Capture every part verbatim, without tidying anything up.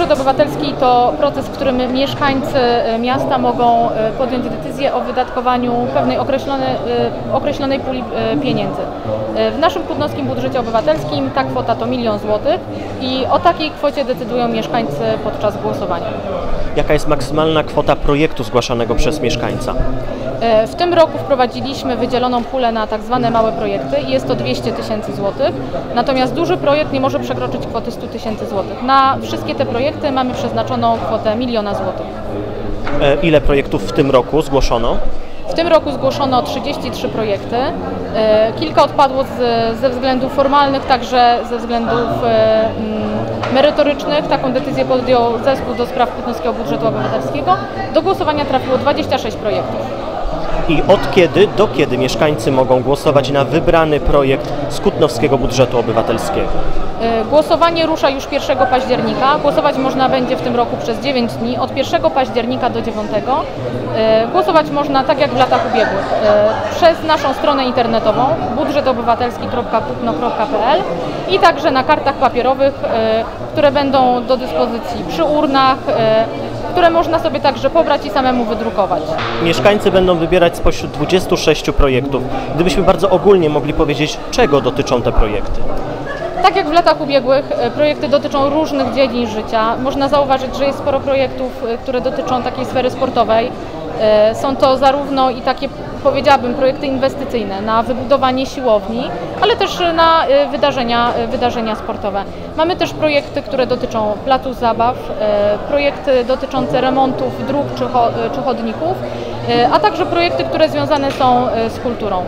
Budżet obywatelski to proces, w którym mieszkańcy miasta mogą podjąć decyzję o wydatkowaniu pewnej określonej, określonej puli pieniędzy. W naszym Kutnowskim Budżecie Obywatelskim ta kwota to milion złotych i o takiej kwocie decydują mieszkańcy podczas głosowania. Jaka jest maksymalna kwota projektu zgłaszanego przez mieszkańca? W tym roku wprowadziliśmy wydzieloną pulę na tak zwane małe projekty i jest to dwieście tysięcy złotych, natomiast duży projekt nie może przekroczyć kwoty stu tysięcy złotych. Na wszystkie te projekty mamy przeznaczoną kwotę miliona złotych. Ile projektów w tym roku zgłoszono? W tym roku zgłoszono trzydzieści trzy projekty. Kilka odpadło z, ze względów formalnych, także ze względów e, merytorycznych. Taką decyzję podjął Zespół do spraw Kutnowskiego Budżetu Obywatelskiego. Do głosowania trafiło dwadzieścia sześć projektów. I od kiedy do kiedy mieszkańcy mogą głosować na wybrany projekt z Kutnowskiego Budżetu Obywatelskiego? Głosowanie rusza już pierwszego października. Głosować można będzie w tym roku przez dziewięć dni, od pierwszego października do dziewiątego. Głosować można tak jak w latach ubiegłych, przez naszą stronę internetową budżet obywatelski kropka kutno kropka p l i także na kartach papierowych, które będą do dyspozycji przy urnach, które można sobie także pobrać i samemu wydrukować. Mieszkańcy będą wybierać spośród dwudziestu sześciu projektów. Gdybyśmy bardzo ogólnie mogli powiedzieć, czego dotyczą te projekty? Tak jak w latach ubiegłych, projekty dotyczą różnych dziedzin życia. Można zauważyć, że jest sporo projektów, które dotyczą takiej sfery sportowej. Są to zarówno i takie, powiedziałabym, projekty inwestycyjne na wybudowanie siłowni, ale też na wydarzenia, wydarzenia sportowe. Mamy też projekty, które dotyczą placów zabaw, projekty dotyczące remontów dróg czy chodników, a także projekty, które związane są z kulturą.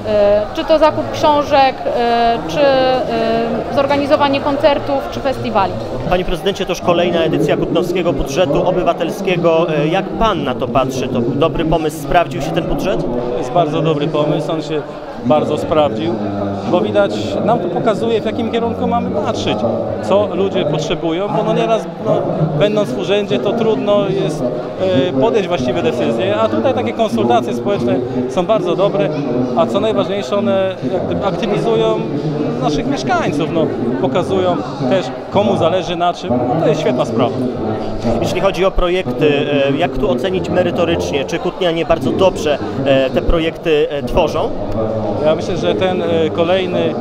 Czy to zakup książek, czy zorganizowanie koncertów, czy festiwali. Panie prezydencie, to już kolejna edycja Kutnowskiego Budżetu Obywatelskiego. Jak pan na to patrzy? To był dobry pomysł? Sprawdził się ten budżet? To jest bardzo dobry pomysł, on się bardzo sprawdził, bo widać, nam to pokazuje, w jakim kierunku mamy patrzeć, co ludzie potrzebują, bo no nieraz, no, będąc w urzędzie, to trudno jest e, podjąć właściwe decyzje, a tutaj takie konsultacje społeczne są bardzo dobre, a co najważniejsze, one jak gdyby aktywizują naszych mieszkańców, no, pokazują też, komu zależy na czym, no, to jest świetna sprawa. Jeśli chodzi o projekty, jak tu ocenić merytorycznie? Czy kutnianie bardzo dobrze te projekty tworzą? Ja myślę, że ten kolejny,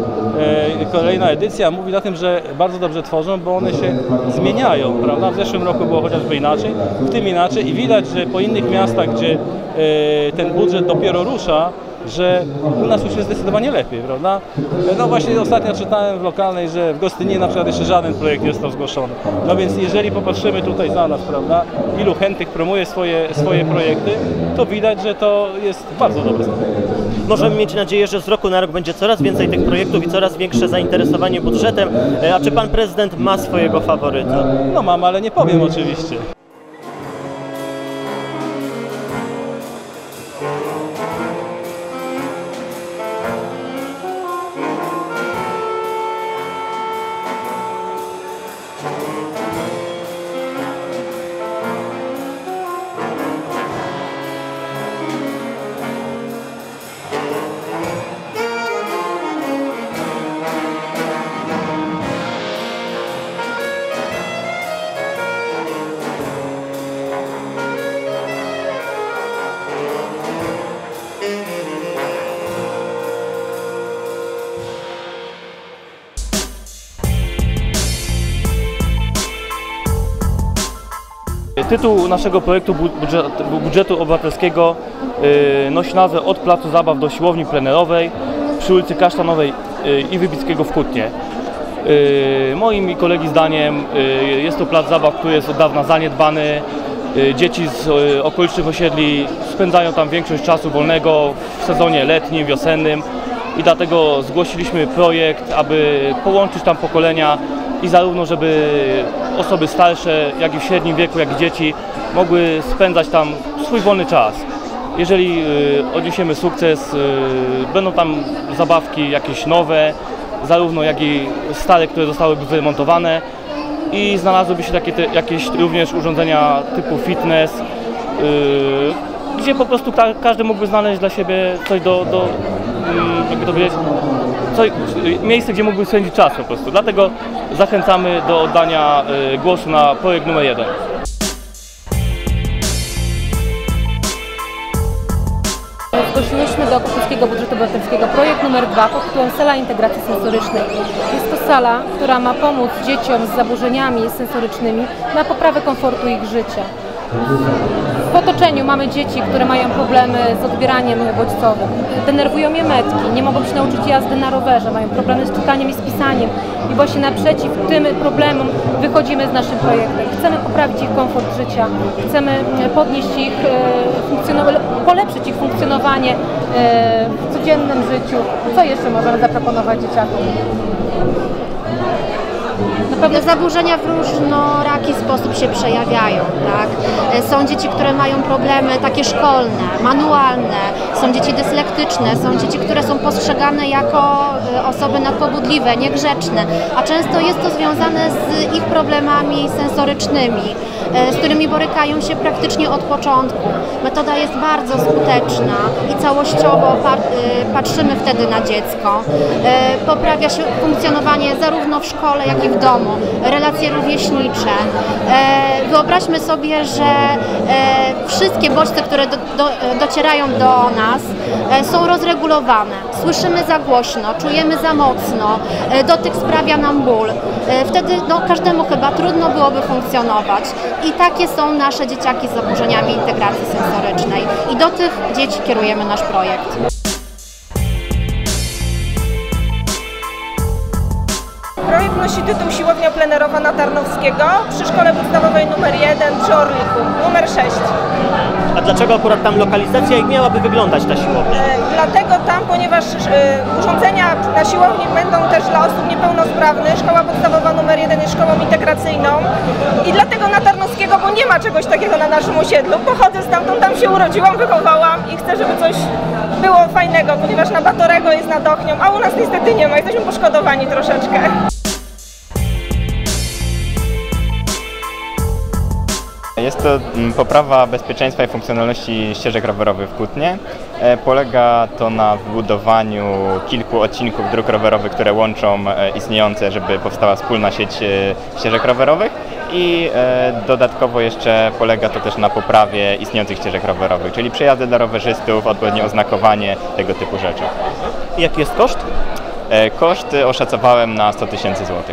kolejna edycja mówi na tym, że bardzo dobrze tworzą, bo one się zmieniają, prawda? W zeszłym roku było chociażby inaczej, w tym inaczej i widać, że po innych miastach, gdzie ten budżet dopiero rusza, że u nas już jest zdecydowanie lepiej, prawda? No właśnie ostatnio czytałem w lokalnej, że w Gostyninie na przykład jeszcze żaden projekt nie został zgłoszony. No więc jeżeli popatrzymy tutaj za nas, prawda, ilu chętnych promuje swoje, swoje projekty, to widać, że to jest bardzo dobre. Możemy mieć nadzieję, że z roku na rok będzie coraz więcej tych projektów i coraz większe zainteresowanie budżetem. A czy pan prezydent ma swojego faworyta? No mam, ale nie powiem oczywiście. Tytuł naszego projektu budżetu obywatelskiego nosi nazwę Od placu zabaw do siłowni plenerowej przy ulicy Kasztanowej i Wybickiego w Kutnie. Moim i kolegi zdaniem jest to plac zabaw, który jest od dawna zaniedbany. Dzieci z okolicznych osiedli spędzają tam większość czasu wolnego w sezonie letnim, wiosennym i dlatego zgłosiliśmy projekt, aby połączyć tam pokolenia i zarówno, żeby osoby starsze, jak i w średnim wieku, jak i dzieci mogły spędzać tam swój wolny czas. Jeżeli y, odniesiemy sukces, y, będą tam zabawki jakieś nowe, zarówno jak i stare, które zostałyby wyremontowane i znalazłyby się takie te, jakieś również urządzenia typu fitness, y, gdzie po prostu ka każdy mógłby znaleźć dla siebie coś do, do y, jakby to powiedzieć, co, miejsce, gdzie mógłby spędzić czas po prostu. Dlatego zachęcamy do oddania głosu na projekt numer jeden. Zgłosiłyśmy do Polskiego Budżetu Obywatelskiego projekt numer dwa pod tytułem Sala Integracji Sensorycznej. Jest to sala, która ma pomóc dzieciom z zaburzeniami sensorycznymi na poprawę komfortu ich życia. W otoczeniu mamy dzieci, które mają problemy z odbieraniem bodźcowym. Denerwują je metki, nie mogą się nauczyć jazdy na rowerze, mają problemy z czytaniem i z pisaniem. I właśnie naprzeciw tym problemom wychodzimy z naszym projektem. Chcemy poprawić ich komfort życia, chcemy podnieść ich funkcjonowanie, polepszyć ich funkcjonowanie w codziennym życiu. Co jeszcze możemy zaproponować dzieciakom? Pewne zaburzenia w różnoraki sposób się przejawiają, tak? Są dzieci, które mają problemy takie szkolne, manualne, są dzieci dyslektyczne, są dzieci, które są postrzegane jako osoby nadpobudliwe, niegrzeczne, a często jest to związane z ich problemami sensorycznymi, z którymi borykają się praktycznie od początku. Metoda jest bardzo skuteczna i całościowo patrzymy wtedy na dziecko. Poprawia się funkcjonowanie zarówno w szkole, jak i w domu. Relacje rówieśnicze. Wyobraźmy sobie, że wszystkie bodźce, które do, do, docierają do nas, są rozregulowane. Słyszymy za głośno, czujemy za mocno, dotyk sprawia nam ból. Wtedy no, każdemu chyba trudno byłoby funkcjonować. I takie są nasze dzieciaki z zaburzeniami integracji sensorycznej. I do tych dzieci kierujemy nasz projekt. Projekt nosi tytuł Siłownia plenerowa na Tarnowskiego przy Szkole Podstawowej numer jeden przy Orliku, numer sześć. A dlaczego akurat tam lokalizacja i miałaby wyglądać ta siłownia? E, dlatego tam, ponieważ e, urządzenia na siłowni będą też dla osób niepełnosprawnych. Szkoła Podstawowa numer jeden jest szkołą integracyjną i dlatego na Tarnowskiego, bo nie ma czegoś takiego na naszym osiedlu. Pochodzę stamtąd, tam się urodziłam, wychowałam i chcę, żeby coś było fajnego, ponieważ na Batorego jest nad Ochnią, a u nas niestety nie ma, jesteśmy poszkodowani troszeczkę. Jest to poprawa bezpieczeństwa i funkcjonalności ścieżek rowerowych w Kutnie. Polega to na wybudowaniu kilku odcinków dróg rowerowych, które łączą istniejące, żeby powstała wspólna sieć ścieżek rowerowych i dodatkowo jeszcze polega to też na poprawie istniejących ścieżek rowerowych, czyli przejazdy dla rowerzystów, odpowiednie oznakowanie, tego typu rzeczy. Jaki jest koszt? Koszt oszacowałem na sto tysięcy złotych.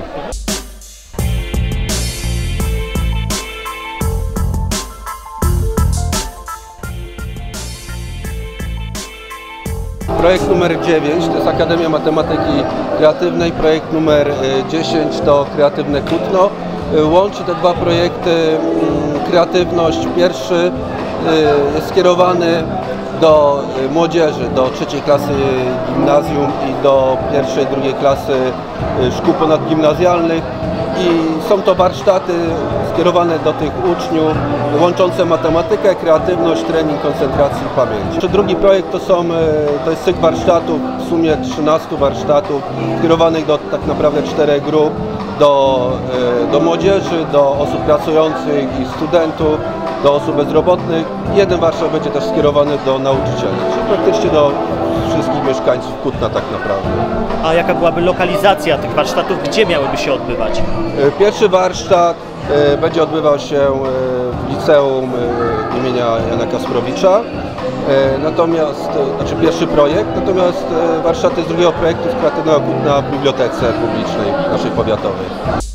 Projekt numer dziewięć to jest Akademia Matematyki Kreatywnej, projekt numer dziesięć to Kreatywne Kutno. Łączy te dwa projekty kreatywność. Pierwszy jest skierowany do młodzieży, do trzeciej klasy gimnazjum i do pierwszej, drugiej klasy szkół ponadgimnazjalnych. I są to warsztaty skierowane do tych uczniów, łączące matematykę, kreatywność, trening, koncentracji i pamięć. Drugi projekt to, są, to jest cykl warsztatów, w sumie trzynastu warsztatów, skierowanych do tak naprawdę czterech grup, do, do młodzieży, do osób pracujących i studentów, do osób bezrobotnych. Jeden warsztat będzie też skierowany do nauczycieli, czyli praktycznie do wszystkich mieszkańców Kutna tak naprawdę. A jaka byłaby lokalizacja tych warsztatów, gdzie miałyby się odbywać? Pierwszy warsztat będzie odbywał się w liceum imienia Jana Kasprowicza, natomiast, znaczy pierwszy projekt, natomiast warsztaty z drugiego projektu z Kreatywnego Kutna w bibliotece publicznej naszej powiatowej.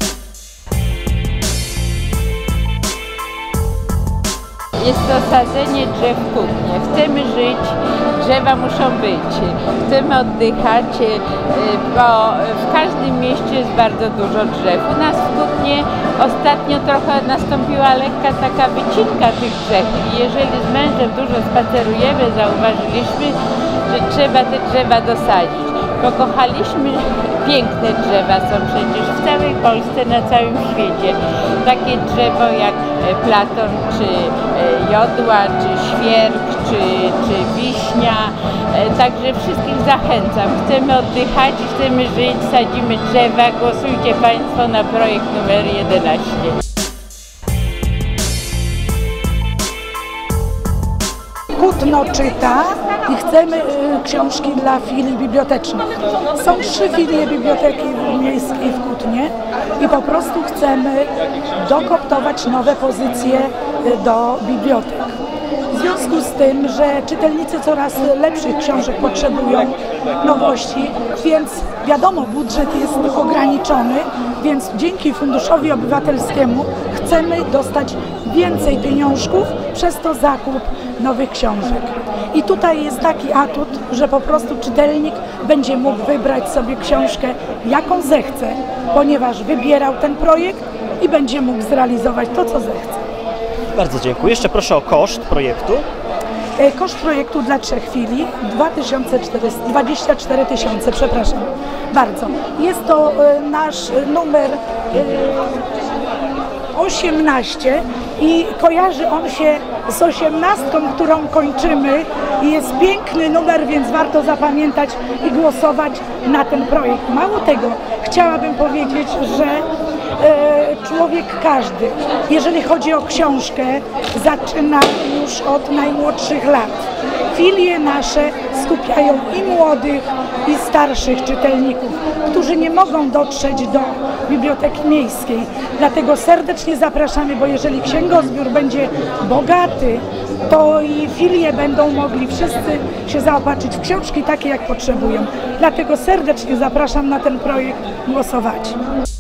Jest to sadzenie drzew w Kutnie. Chcemy żyć, drzewa muszą być. Chcemy oddychać, bo w każdym mieście jest bardzo dużo drzew. U nas w Kutnie ostatnio trochę nastąpiła lekka taka wycinka tych drzew. I jeżeli z mężem dużo spacerujemy, zauważyliśmy, że trzeba te drzewa dosadzić. Pokochaliśmy, piękne drzewa są przecież w całej Polsce, na całym świecie. Takie drzewo jak platon, czy jodła, czy świerk, czy, czy wiśnia. Także wszystkich zachęcam. Chcemy oddychać, chcemy żyć, sadzimy drzewa. Głosujcie Państwo na projekt numer jedenaście. Kutno czyta i chcemy y, książki dla filii bibliotecznych. Są trzy filie biblioteki miejskiej w Kutnie i po prostu chcemy dokoptować nowe pozycje y, do bibliotek. W związku z tym, że czytelnicy coraz lepszych książek potrzebują nowości, więc wiadomo, budżet jest ograniczony, więc dzięki Funduszowi Obywatelskiemu chcemy dostać więcej pieniążków, przez to zakup nowych książek. I tutaj jest taki atut, że po prostu czytelnik będzie mógł wybrać sobie książkę, jaką zechce, ponieważ wybierał ten projekt i będzie mógł zrealizować to, co zechce. Bardzo dziękuję. Jeszcze proszę o koszt projektu. Koszt projektu dla trzech filii dwadzieścia cztery tysiące, przepraszam bardzo. Jest to nasz numer osiemnaście i kojarzy on się z osiemnastką, którą kończymy i jest piękny numer, więc warto zapamiętać i głosować na ten projekt. Mało tego, chciałabym powiedzieć, że człowiek każdy, jeżeli chodzi o książkę, zaczyna już od najmłodszych lat. Filie nasze skupiają i młodych, i starszych czytelników, którzy nie mogą dotrzeć do Biblioteki Miejskiej. Dlatego serdecznie zapraszamy, bo jeżeli księgozbiór będzie bogaty, to i filie będą mogli wszyscy się zaopatrzyć w książki takie, jak potrzebują. Dlatego serdecznie zapraszam na ten projekt głosować.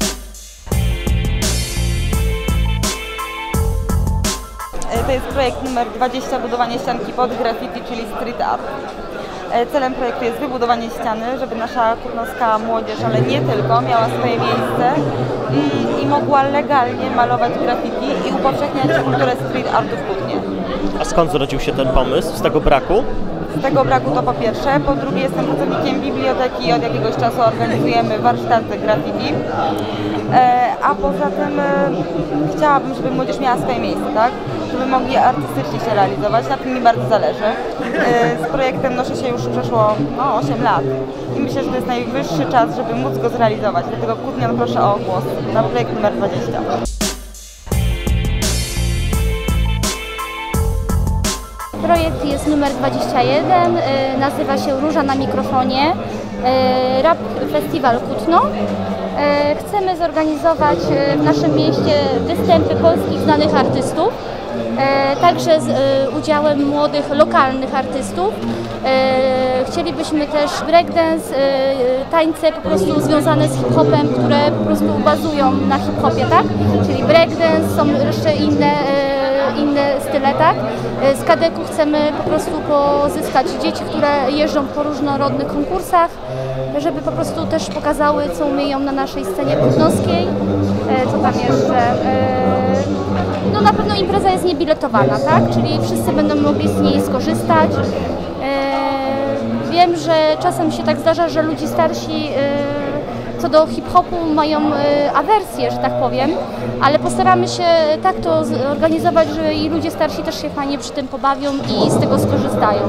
To jest projekt numer dwadzieścia, budowanie ścianki pod graffiti, czyli street art. Celem projektu jest wybudowanie ściany, żeby nasza kutnowska młodzież, ale nie tylko, miała swoje miejsce i, i mogła legalnie malować graffiti i upowszechniać kulturę street artu w Kutnie. A skąd zrodził się ten pomysł? Z tego braku? Z tego braku to po pierwsze. Po drugie, jestem pracownikiem biblioteki i od jakiegoś czasu organizujemy warsztaty graffiti. E, a poza tym e, chciałabym, żeby młodzież miała swoje miejsce, tak? Żeby mogli artystycznie się realizować. Na tym mi bardzo zależy. E, z projektem noszę się już przeszło no, osiem lat i myślę, że to jest najwyższy czas, żeby móc go zrealizować. Dlatego Kutnian proszę o głos na projekt numer dwadzieścia. Projekt jest numer dwadzieścia jeden, nazywa się Róża na mikrofonie, Rap Festiwal Kutno. Chcemy zorganizować w naszym mieście występy polskich znanych artystów, także z udziałem młodych, lokalnych artystów. Chcielibyśmy też breakdance, tańce po prostu związane z hip-hopem, które po prostu bazują na hip-hopie, tak? Czyli breakdance, są jeszcze inne inne style, tak? Z Kadeku chcemy po prostu pozyskać dzieci, które jeżdżą po różnorodnych konkursach, żeby po prostu też pokazały, co umieją na naszej scenie kutnowskiej. Co tam jeszcze? No na pewno impreza jest niebiletowana, tak? Czyli wszyscy będą mogli z niej skorzystać. Wiem, że czasem się tak zdarza, że ludzie starsi co do hip-hopu mają awersję, że tak powiem, ale postaramy się tak to zorganizować, że i ludzie starsi też się fajnie przy tym pobawią i z tego skorzystają.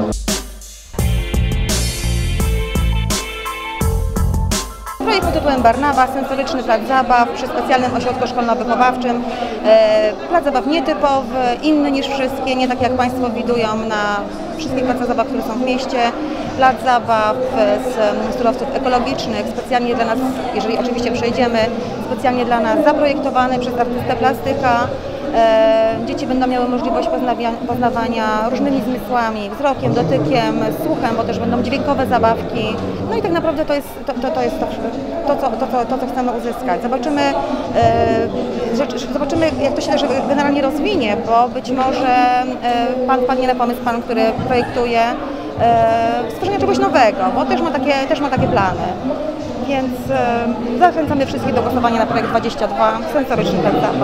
Projekt pod tytułem Barnawa, sensoryczny plac zabaw przy specjalnym ośrodku szkolno-wychowawczym. Plac zabaw nietypowy, inny niż wszystkie, nie tak jak Państwo widują na wszystkich placach zabaw, które są w mieście. Plac zabaw z surowców ekologicznych, specjalnie dla nas, jeżeli oczywiście przejdziemy, specjalnie dla nas zaprojektowany przez artystę plastyka. Dzieci będą miały możliwość poznawania różnymi zmysłami, wzrokiem, dotykiem, słuchem, bo też będą dźwiękowe zabawki. No i tak naprawdę to jest to, to, to, jest to, to, co, to, to, to, co chcemy uzyskać. Zobaczymy, e, zobaczymy, jak to się też generalnie rozwinie, bo być może e, Pan wpadnie na pomysł, Pan, który projektuje, e, stworzenia czegoś nowego, bo też ma takie, też ma takie plany. Więc e, zachęcamy wszystkich do głosowania na projekt dwadzieścia dwa, sensoryczny plac zabaw.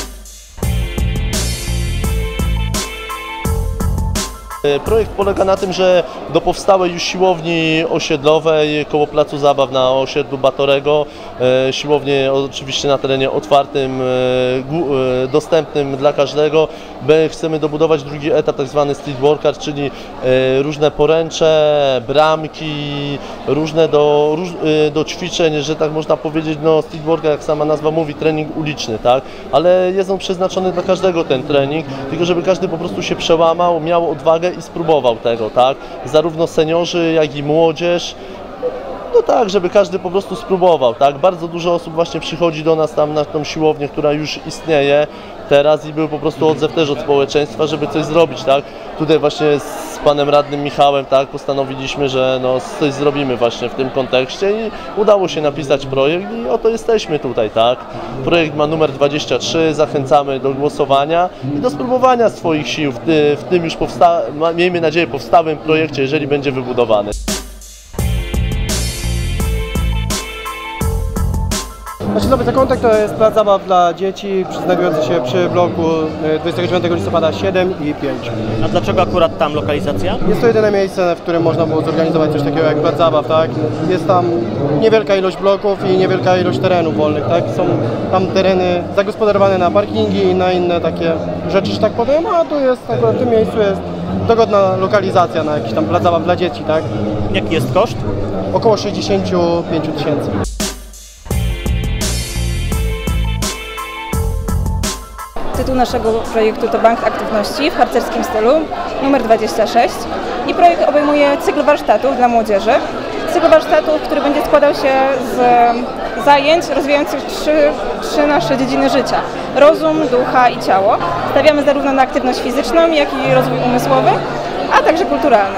Projekt polega na tym, że do powstałej już siłowni osiedlowej koło placu zabaw na osiedlu Batorego, siłownię oczywiście na terenie otwartym, dostępnym dla każdego, chcemy dobudować drugi etap, tak zwany street workout, czyli różne poręcze, bramki, różne do, do ćwiczeń, że tak można powiedzieć, no street workout, jak sama nazwa mówi, trening uliczny, tak? Ale jest on przeznaczony dla każdego ten trening, tylko żeby każdy po prostu się przełamał, miał odwagę odwagę i spróbował tego, tak? Zarówno seniorzy, jak i młodzież. No tak, żeby każdy po prostu spróbował, tak? Bardzo dużo osób właśnie przychodzi do nas tam na tą siłownię, która już istnieje teraz i był po prostu odzew też od społeczeństwa, żeby coś zrobić, tak? Tutaj właśnie z panem radnym Michałem, tak, postanowiliśmy, że no coś zrobimy właśnie w tym kontekście i udało się napisać projekt i oto jesteśmy tutaj, tak? Projekt ma numer dwadzieścia trzy, zachęcamy do głosowania i do spróbowania swoich sił w, ty, w tym już powsta miejmy nadzieję powstałym projekcie, jeżeli będzie wybudowany. Znaczy Nowy Zakątek to jest plac zabaw dla dzieci znajdujący się przy bloku dwudziestego dziewiątego listopada siedem i pięć. A dlaczego akurat tam lokalizacja? Jest to jedyne miejsce, w którym można było zorganizować coś takiego jak plac zabaw, tak? Jest tam niewielka ilość bloków i niewielka ilość terenów wolnych, tak? Są tam tereny zagospodarowane na parkingi i na inne takie rzeczy, że tak powiem, a tu jest, akurat w tym miejscu jest dogodna lokalizacja na jakiś tam plac zabaw dla dzieci, tak? Jaki jest koszt? Około sześćdziesiąt pięć tysięcy. Tytuł naszego projektu to Bank Aktywności w harcerskim stylu, numer dwadzieścia sześć. I projekt obejmuje cykl warsztatów dla młodzieży. Cykl warsztatów, który będzie składał się z zajęć rozwijających trzy, trzy nasze dziedziny życia. Rozum, ducha i ciało. Stawiamy zarówno na aktywność fizyczną, jak i rozwój umysłowy, a także kulturalny.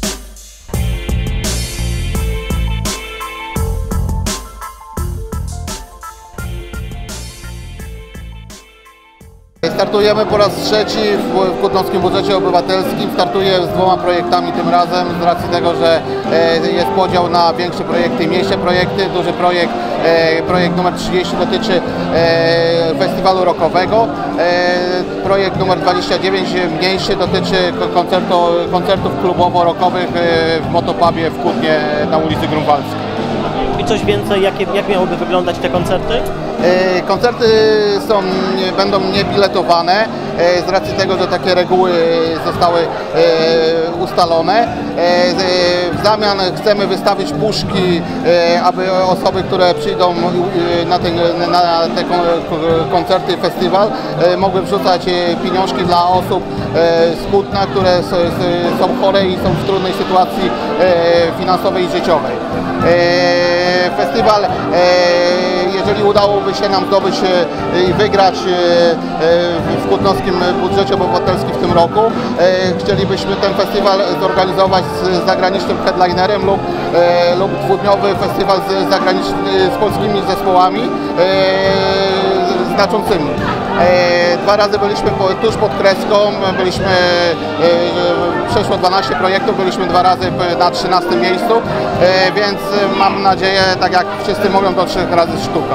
Startujemy po raz trzeci w Kutnowskim Budżecie Obywatelskim. Startuję z dwoma projektami tym razem z racji tego, że jest podział na większe projekty i mniejsze projekty. Duży projekt, projekt numer trzydzieści dotyczy festiwalu rockowego. Projekt numer dwadzieścia dziewięć mniejszy dotyczy koncertu, koncertów klubowo-rockowych w Motopubie w Kutnie na ulicy Grunwaldzkiej. I coś więcej, jakie, jak miałyby wyglądać te koncerty? Koncerty są, będą niebiletowane z racji tego, że takie reguły zostały ustalone. W zamian chcemy wystawić puszki, aby osoby, które przyjdą na te, na te koncerty, festiwal, mogły wrzucać pieniążki dla osób z Kutna, które są chore i są w trudnej sytuacji finansowej i życiowej. Festiwal, jeżeli udałoby się nam zdobyć i wygrać w Kutnowskim Budżecie Obywatelskim w tym roku, chcielibyśmy ten festiwal zorganizować z zagranicznym headlinerem lub, lub dwudniowy festiwal z, zagraniczny, z polskimi zespołami znaczącymi. Dwa razy byliśmy po, tuż pod kreską, byliśmy, przeszło dwanaście projektów, byliśmy dwa razy na trzynastym miejscu, więc mam nadzieję, tak jak wszyscy mówią, do trzech razy sztuka.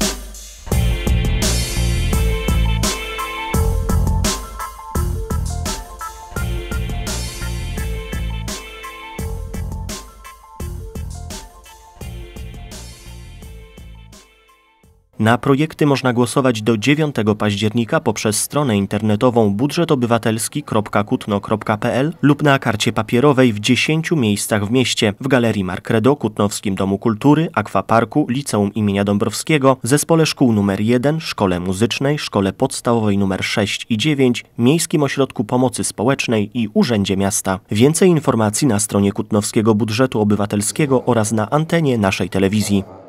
Na projekty można głosować do dziewiątego października poprzez stronę internetową budżet obywatelski kropka kutno kropka p l lub na karcie papierowej w dziesięciu miejscach w mieście, w Galerii Marcredo, Kutnowskim Domu Kultury, Akwaparku, Liceum imienia Dąbrowskiego, Zespole Szkół numer jeden, Szkole Muzycznej, Szkole Podstawowej numer sześć i dziewięć, Miejskim Ośrodku Pomocy Społecznej i Urzędzie Miasta. Więcej informacji na stronie Kutnowskiego Budżetu Obywatelskiego oraz na antenie naszej telewizji.